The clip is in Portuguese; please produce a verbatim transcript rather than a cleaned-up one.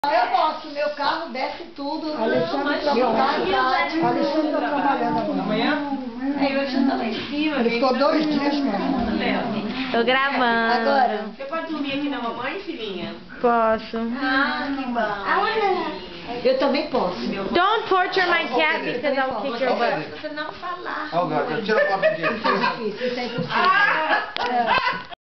Eu posso, meu carro desce tudo. Alexandre Meu carro trabalhando. Alexandre está trabalhando amanhã. Aí hoje eu tô lá em cima. Ele ficou dois dias mesmo. Tô gravando. Agora. Você pode dormir aqui na mamãe, filhinha? Posso. Ah, que bom. Eu também posso. Don't torture my cat because I'll kick your butt. Você não falar. Ó, o gato, tira a foto dele. Isso é difícil, isso é impossível. Ah!